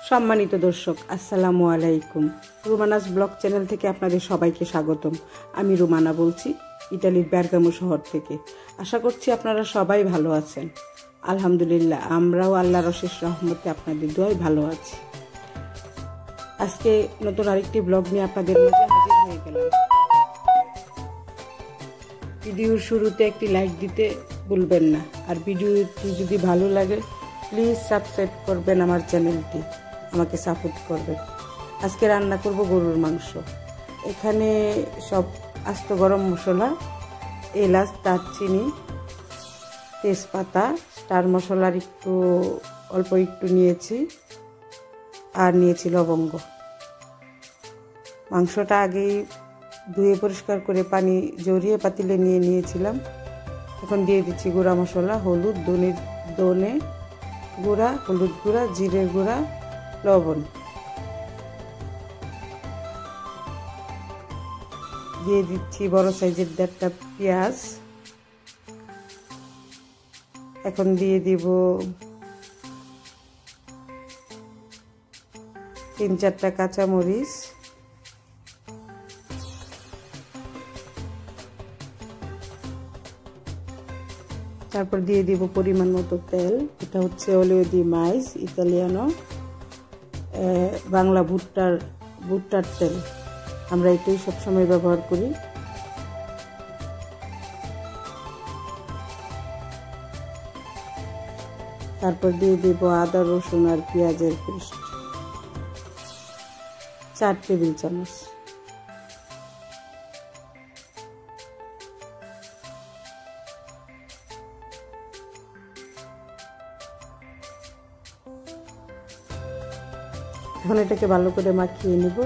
সম্মানিত দর্শক, আসসালামু আলাইকুম। রুমানাস ব্লগ চ্যানেল থেকে আপনাদের সবাইকে স্বাগতম। আমি রুমানা বলছি, ইতালির বেরগামো শহর থেকে। আশা করছি আপনারা সবাই ভালো আছেন। আলহামদুলিল্লাহ, আমরাও আল্লাহর অশেষ রহমতে আপনাদের দোয়ায় ভালো আছি। আজকে নতুন আরেকটি ব্লগ নিয়ে আপনাদের মাঝে হাজির হয়ে গেলাম। ভিডিওর শুরুতে একটি লাইক দিতে ভুলবেন না, আর ভিডিওটি যদি ভালো লাগে প্লিজ সাবস্ক্রাইব করবেন আমার চ্যানেলটি, আমাকে সাপোর্ট করবেন। আজকে রান্না করব গরুর মাংস। এখানে সব আস্ত গরম মশলা, এলাচ, দারচিনি, তেজপাতা, স্টার মশলার অল্প একটু নিয়েছি, আর নিয়েছি লবঙ্গ। মাংসটা আগেই ধুয়ে পরিষ্কার করে পানি ঝরিয়ে পাতিলে নিয়ে নিয়েছিলাম। এখন দিয়ে দিচ্ছি গুঁড়া মশলা, হলুদ, ধনে গুঁড়া, হলুদ গুঁড়া, জিরের গুঁড়া, লবণ। দিয়ে দিচ্ছি বড় সাইজের 1.5টা পেঁয়াজ। এখন দিয়ে দিব 3-4টা কাঁচামরিচ, তারপর দিয়ে দিব পরিমাণ মতো তেল। এটা হচ্ছে অলিও দি মাইস ইতালিয়ানো, বাংলা ভুট্টার তেল। আমরা এটাই সবসময় ব্যবহার করি। তারপর দিয়ে দিব আদা, রসুন আর পেঁয়াজের পেস্ট 4 টেবিল চামচ। এখন এটাকে ভালো করে মাখিয়ে নিব।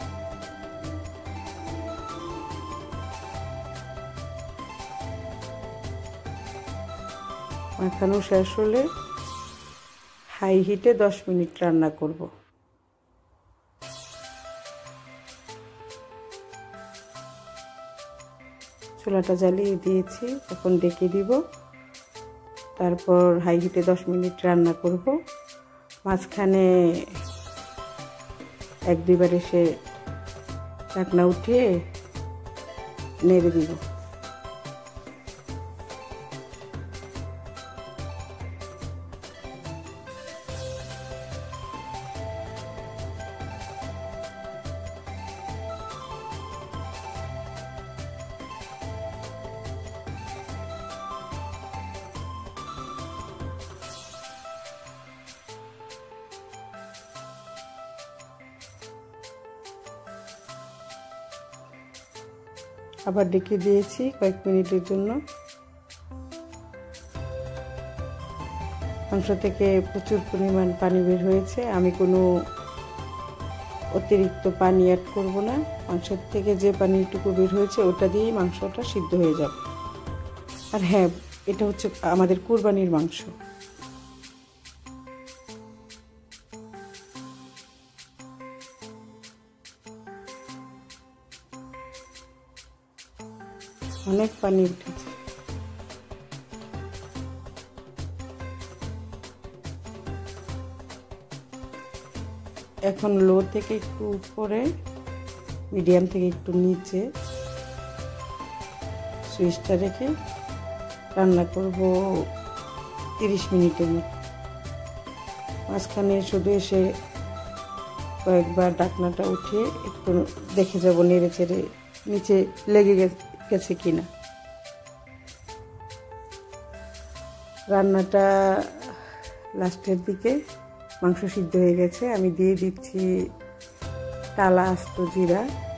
মাখানো শেষ হলে হাই হিটে 10 মিনিট রান্না করব। চুলাটা জ্বালিয়ে দিয়েছি, এখন ডেকে দিব। তারপর হাই হিটে 10 মিনিট রান্না করব। মাঝখানে 1-2 বার এসে ঢাকনা উঠিয়ে নেড়ে দিব। আবার ডেকে দিয়েছি কয়েক মিনিটের জন্য। মাংস থেকে প্রচুর পরিমাণ পানি বের হয়েছে। আমি কোনো অতিরিক্ত পানি অ্যাড করব না। মাংসের থেকে যে পানিটুকু বের হয়েছে ওটা দিয়েই মাংসটা সিদ্ধ হয়ে যাবে। আর হ্যাঁ, এটা হচ্ছে আমাদের কুরবানির মাংস। অনেক পানি উঠেছে। এখন লো থেকে একটু উপরে, মিডিয়াম থেকে একটু নিচে সুইচটা রেখে রান্না করব 30 মিনিটের মতো। মাঝখানে শুধু এসে কয়েকবার ঢাকনাটা উঠিয়ে একটু দেখে যাব নেড়ে চেড়ে নিচে লেগে গেছে কিনা। রান্নাটা লাস্টের দিকে মাংস সিদ্ধ হয়ে গেছে। আমি দিয়ে দিচ্ছি টালা আস্ত জিরা।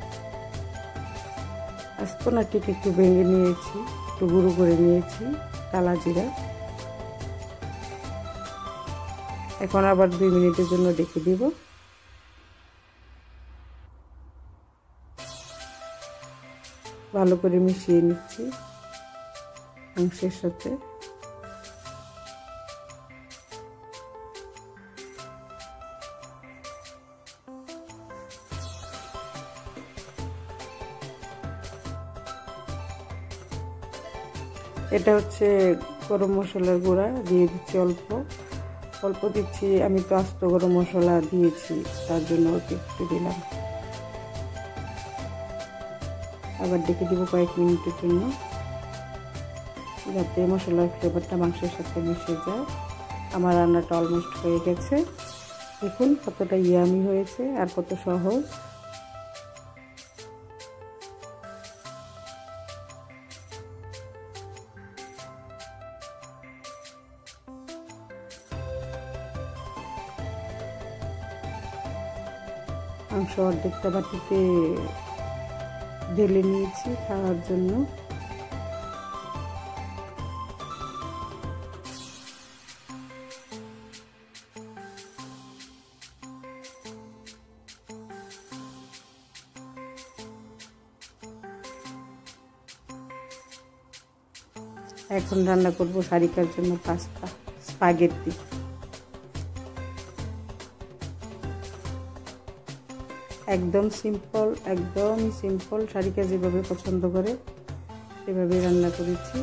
আস্ত না, ঠিক একটু ভেঙে নিয়েছি, একটু গুঁড়ো করে নিয়েছি টালা জিরা। এখন আবার 2 মিনিটের জন্য ডেকে দিব। ভালো করে মিশিয়ে নিচ্ছি মাংসের সাথে। এটা হচ্ছে গরম মশলার গুঁড়া, দিয়ে দিচ্ছি অল্প। অল্প দিচ্ছি, আমি তো আস্ত গরম মশলা দিয়েছি, তার জন্য একটু দিলাম। আবার ডেকে দিব কয়েক মিনিটের জন্য, যাতে মশলার ফ্লেভারটা মাংসের সাথে মিশে যায়। আমার রান্নাটা অলমোস্ট হয়ে গেছে। দেখুন কতটা ইয়ামি হয়েছে আর কত সহজ। মাংস অর্ধেকটা বাটিতে ঢেলে নিয়েছি খাওয়ার জন্য। এখন রান্না করব সারিকার জন্য পাস্তা, স্পাগেটি। একদম সিম্পল, একদমই সিম্পল। সারিকা যেভাবে পছন্দ করে সেভাবে রান্না করেছি।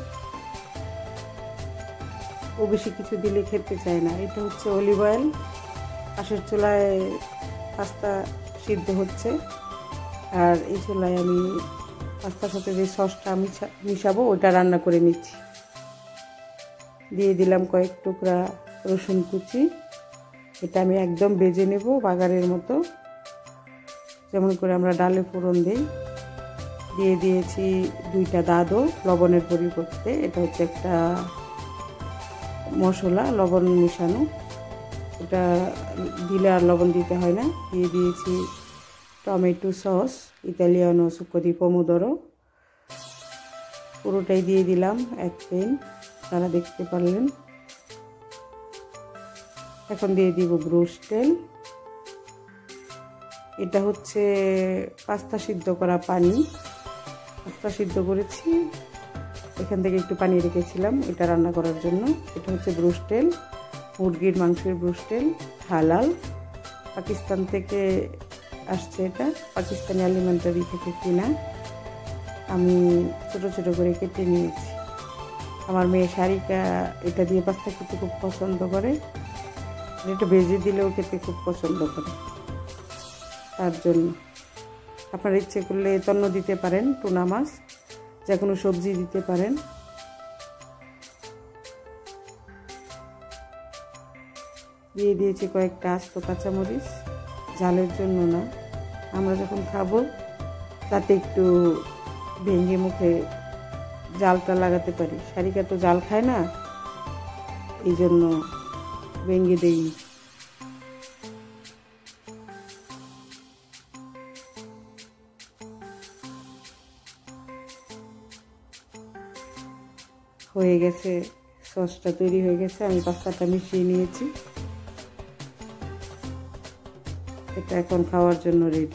ও বেশি কিছু দিলে খেতে চায় না। এটা হচ্ছে অলিভ অয়েল, পাশের চুলায় পাস্তা সিদ্ধ হচ্ছে, আর এই চুলায় আমি পাস্তার সাথে যে সসটা মিশাবো ওটা রান্না করে নিচ্ছি। দিয়ে দিলাম কয়েক টুকরা রসুন কুচি। এটা আমি একদম ভেজে নেব বাগারের মতো, যেমন করে আমরা ডালে ফোড়ন দিই। দিয়ে দিয়েছি 2টা দাদো লবণের পরিবর্তে, এটা হচ্ছে একটা মশলা লবণ মিশানো, এটা দিলে আর লবণ দিতে হয় না। দিয়ে দিয়েছি টমেটো সস, ইতালিয়ানো সুক্কো দি পোমোদোরো, পুরোটাই দিয়ে দিলাম 1 পেন, আপনারা দেখতে পারলেন। এখন দিয়ে দিব ব্রুস্টেল। এটা হচ্ছে পাস্তা সিদ্ধ করা পানি, পাস্তা সিদ্ধ করেছি, এখান থেকে একটু পানি রেখেছিলাম এটা রান্না করার জন্য। এটা হচ্ছে ব্রুস্টেল, মুরগির মাংসের ব্রুস্টেল, হালাল, পাকিস্তান থেকে আসছে। এটা পাকিস্তানি এলিমেন্টারি থেকে কিনা। আমি ছোট ছোট করে কেটে নিয়েছি। আমার মেয়ে সারিকা এটা দিয়ে পাস্তা খেতে খুব পছন্দ করে, এটা ভেজে দিলেও খেতে খুব পছন্দ করে। তার জন্য আপনারা ইচ্ছে করলে তন্ন দিতে পারেন, টুনা মাছ, যে কোনো সবজি দিতে পারেন। দিয়ে দিয়েছি কয়েকটা আস্ত কাঁচামরিচ, ঝালের জন্য না, আমরা যখন খাবো তাতে একটু ভেঙে মুখে জালটা লাগাতে পারি। সারিকা তো জাল খায় না, এই জন্য ভেঙে দেই। হয়ে গেছে, সসটা তৈরি হয়ে গেছে। আমি পাস্তাটা মিশিয়ে নিয়েছি, এটা এখন খাওয়ার জন্য রেডি।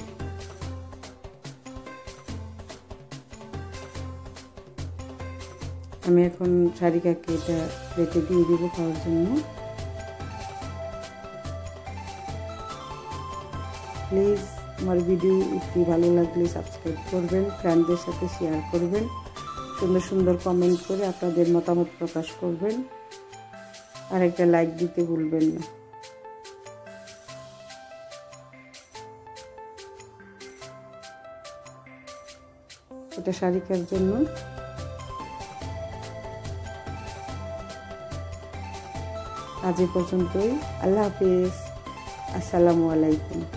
আমি এখন সারিকাকে এটা প্লেটে দিয়ে দিব খাওয়ার জন্য। প্লিজ আমার ভিডিওটি ভালো লাগলে সাবস্ক্রাইব করবেন, ফ্রেন্ডদের সাথে শেয়ার করবেন, সুন্দর সুন্দর কমেন্ট করে আপনাদের মতামত প্রকাশ করবেন, আর একটা লাইক দিতে ভুলবেন না। এটা সারিকার জন্য। আজ এ পর্যন্তই। আল্লাহ হাফিজ, আসসালামু আলাইকুম।